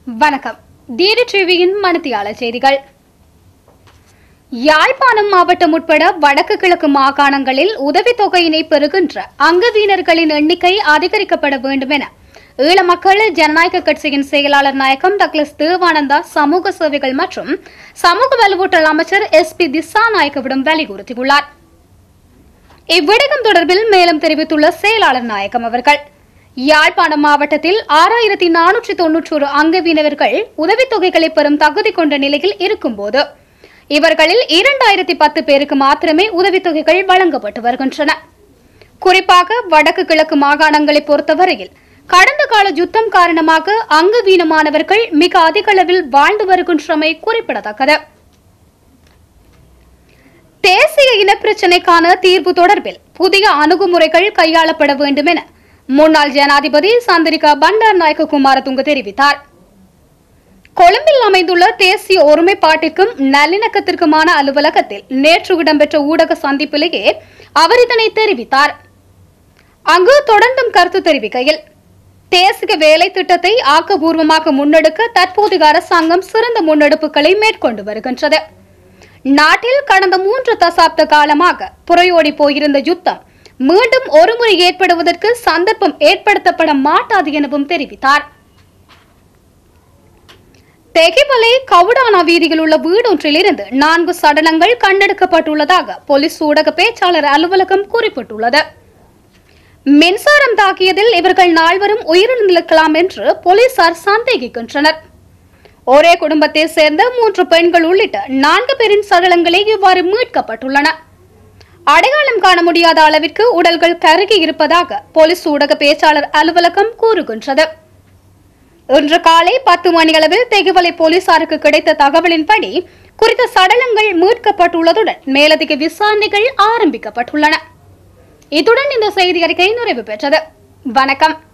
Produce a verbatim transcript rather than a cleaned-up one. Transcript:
வணக்கம். D D T V-யின் மணித்தியால செய்திகள். யாழ்ப்பாணம் மாவட்டம் உட்பட வடக்கு கிழக்கு மாகாணங்களில் உதவித்தொகையினை பெறுகின்ற அங்கவீனர்களின் எண்ணிக்கை அதிகரிக்கப்பட வேண்டும் என ஈழ மக்கள் ஜனநாயக கட்சியின் செயலாளர் நாயகம் டக்ளஸ் தேவானந்தா சமூக சேவைகள் மற்றும் சமூக வலுவூட்டல் அமைச்சர் எஸ் பி திசாநாயக்கவிடம் வலியுறுத்தியுள்ளார். இவ்விடயம் தொடர்பில் மேலும் தெரிவித்துள்ள செயலாளர் நாயகம் அவர்கள், யாழ்ப்பாணம் மாவட்டத்தில் ஆறாயிரத்தி நானூற்றி தொன்னூற்றி ஒரு அங்கவீனர்கள் உதவித்தொகைகளை பெறும் தகுதி கொண்ட நிலையில் இருக்கும்போது இவர்களில் இரண்டாயிரத்தி பத்து பேருக்கு மாத்திரமே உதவித்தொகைகள் வழங்கப்பட்டு வருகின்றன. குறிப்பாக வடக்கு கிழக்கு மாகாணங்களை பொறுத்தவரையில் கடந்த கால யுத்தம் காரணமாக அங்கவீனமானவர்கள் மிக அதிக அளவில் வாழ்ந்து வருகின்றமை குறிப்பிடத்தக்கது. தேசிய இனப்பிரச்சினைக்கான தீர்வு தொடர்பில் புதிய அணுகுமுறைகள் கையாளப்பட வேண்டும் என முன்னாள் ஜனாதிபதி சந்திரிகா பண்டாரநாயக்க குமாரதுங்க தெரிவித்தார். கொழும்பில் அமைந்துள்ள தேசிய ஒருமைப்பாட்டிற்கும் நல்லிணக்கத்திற்குமான அலுவலகத்தில் நேற்று இடம்பெற்ற ஊடக சந்திப்பிலேயே அவர் இதனை தெரிவித்தார். அங்கு தொடர்ந்தும் கருத்து தெரிவிக்கையில், தேசிய வேலை திட்டத்தை ஆக்கப்பூர்வமாக முன்னெடுக்க தற்போதைய அரசாங்கம் சிறந்த முன்னெடுப்புகளை மேற்கொண்டு வருகின்றது. நாட்டில் கடந்த மூன்று தசாப்த காலமாக புறையோடி போயிருந்த யுத்தம் மீண்டும் ஒருமுறை ஏற்படுவதற்கு சந்தர்ப்பம் ஏற்படுத்தப்பட மாட்டாது எனவும் தெரிவித்தார். தெகிவலை கவுடானா வீதியில் உள்ள வீடொன்றில் இருந்து நான்கு சடலங்கள் கண்டெடுக்கப்பட்டுள்ளதாக போலீஸ் ஊடக பேச்சாளர் அலுவலகம் குறிப்பிட்டுள்ளது. மின்சாரம் தாக்கியதில் இவர்கள் நால்வரும் உயிரிழந்திருக்கலாம் என்று போலீசார் சந்தேகிக்கின்றனர். ஒரே குடும்பத்தை சேர்ந்த மூன்று பெண்கள் உள்ளிட்ட நான்கு பேரின் சடலங்களே இவ்வாறு மீட்கப்பட்டுள்ளன. அடையாளம் காண முடியாத அளவிற்கு உடல்கள் கருகி இருப்பதாக போலீஸ் ஊடக பேச்சாளர் அலுவலகம் கூறுகின்றது. இன்று காலை பத்து மணியளவில் தெகிவலை போலீசாருக்கு கிடைத்த தகவலின்படி குறித்த சடலங்கள் மீட்கப்பட்டுள்ளதுடன் மேலதிக விசாரணைகள் ஆரம்பிக்கப்பட்டுள்ளன. இத்துடன் இந்த செய்தி அறிக்கை நிறைவு பெற்றது. வணக்கம்.